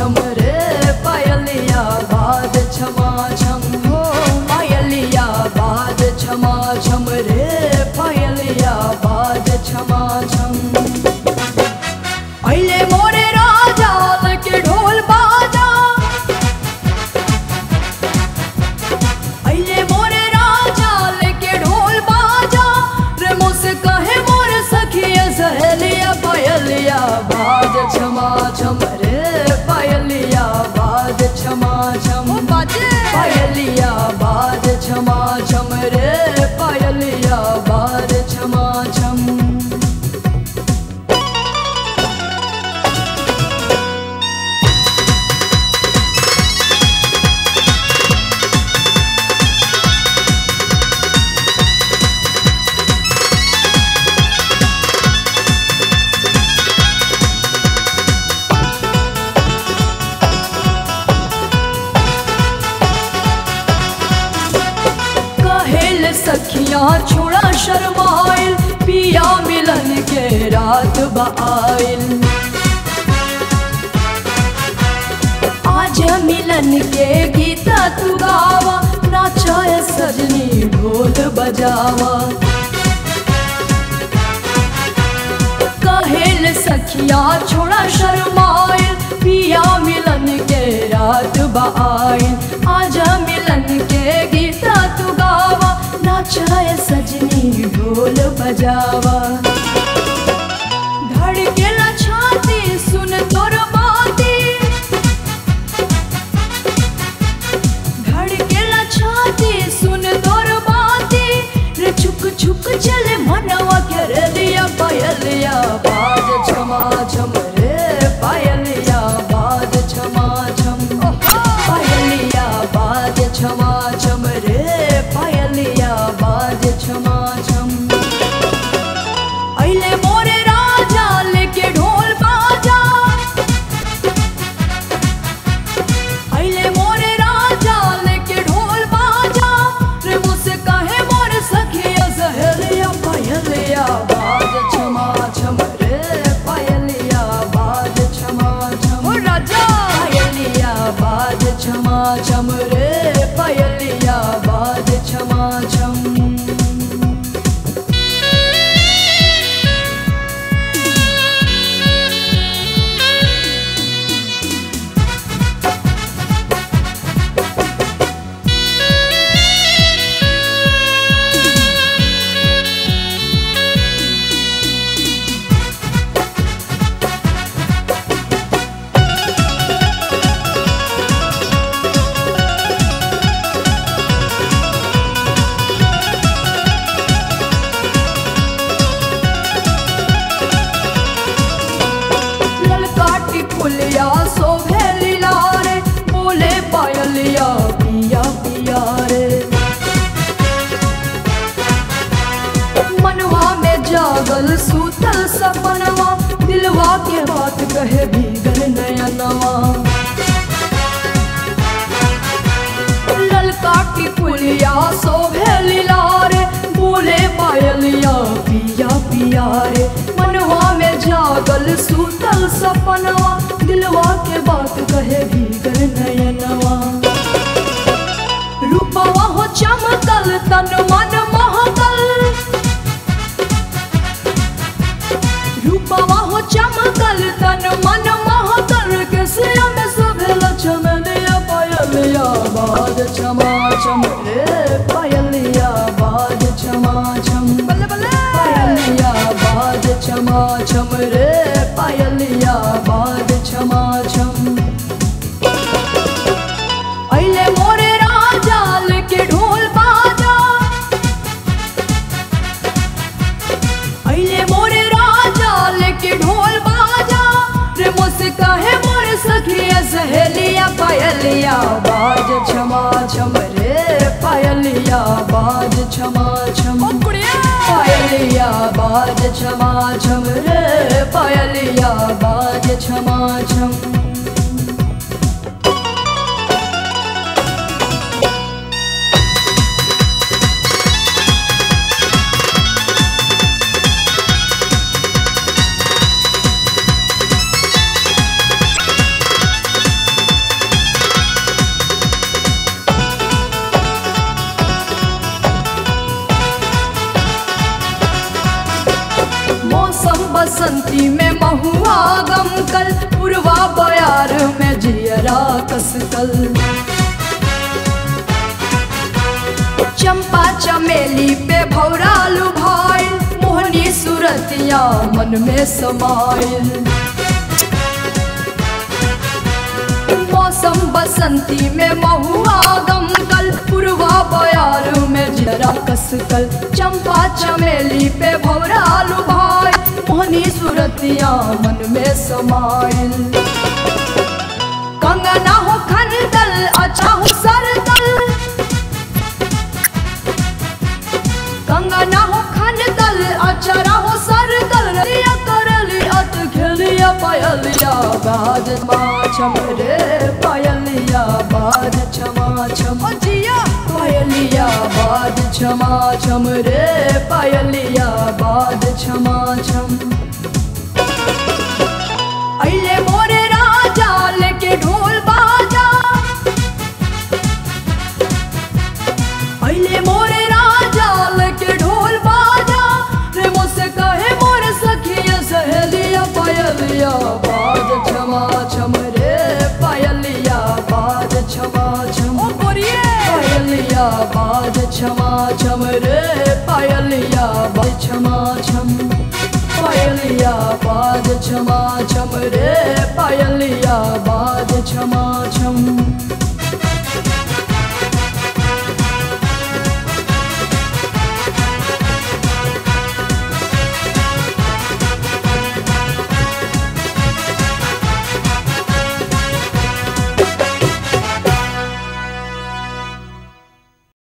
छम रे पायलिया बाज छमा छम हो पायलिया बाज छमा छम रे पायलिया बाज छमा छम। अइले मोरे राजा लेके ढोल बाजा, अइले मोरे राजा लेके ढोल बाजा रे मुझसे कहे मोरे सखिया सहेलिया पायलिया बाज छमा छम रे पायलिया बाज छमा छम बाजे पायलिया बाज छमा छम रे पायलिया बाज छमा छम। सखियां छोड़ा शर्माइल पिया मिलन के रात बाइल, आज मिलन के गीता तू गावा नाचाए सजनी ढोल बजावा। कहेल सखियां छोड़ा शर्माइल पिया मिलन के रात बाइल, आज मिलन के गीता तू गावा नाचाए सजनी ढोल बजावा। धड़केला छाती सुन तोर बाती, धड़केला छाती सुन तोर बाती रे छुक छुक चले मनवा कर दिया पायलिया बाज छमा छम रे पायलिया बाज छमा छम पायलिया बाज छमा छम रे पायलिया बाज छमा छम। अइले मोरे राजा लेके ढोल बाजा, अइले मोरे राजा लेके ढोल बाजा रे मुझसे कहे मोरे सखिया सहेलिया पायलिया बाज छमा छम रे पायलिया बाज छमा छम राजा पायलिया बाज छमा छम रे पायलिया बाज छमा छम। फुलिया शोभे लीला रे बोले पायलिया पिया पिया रे, मनवा में जागल सूतल सपनवा दिलवा के बात कहे भीगल नयनवा। ललका की फुलिया शोभे लीला रे बोले पायलिया पिया पिया रे, मनवा में जागल सूतल सपनवा दिलवा के बात कहे भीगल नयनवा। रूपवा हो चमकल तन मन महकल, रूपवा हो चमकल तन मन महकल केसिया में शोभेला चमेलिया पायलिया बाज छमा छम रे पायलिया बाज छमा छम बल्ले बल्ले पायलिया बाज छमा छम रे पायलिया बाज छमा छम। अइले मोरे राजा लेके ढोल बाजा, अइले मोरे राजा लेके ढोल बाजा रे मुझसे कहे मोरे सखिया सहेलिया पायलिया बाज छमा छम रे पायलिया बाज छमा छम पायलिया बाज छमा छम रे पायलिया बाज छमा छम। मौसम बसंती में महुआ गमकल, पुरवा बयार में जियरा कसकल। चंपा चमेली पे भौरा लुभाइल, मोहनी सूरतिया मन में समाइल। मौसम बसंती में महुआ गमकल, पुरवा बयार में जियरा कसकल। चंपा चमेली पे भौरा लुभाइल, मोहनी सूरतिया मन में समाइल। कंगना हो खनदल अच्छा हो सरदल, कंगना हो खनदल अचरा हो सरदल। रिया करली अत खेलिया पायलिया बाज छम रे पायलिया बाज छमा छम जिया पायलिया बाज छमा छम रे पायलिया बाज छमा छम। अइले मोरे राजा लेके ढोल बाजा, अइले मोरे राजा लेके ढोल बाजा। रे मुझसे कहे मोरे सखिया सहेलिया पायलिया बाज छमा छम रे पायलिया बाज छमा छम। ओ बोरिए पायलिया बाज छमा छम रे पायलिया बाज छमा छम। पायलिया बाज छमा छम रे पायलिया बाज छमा छम।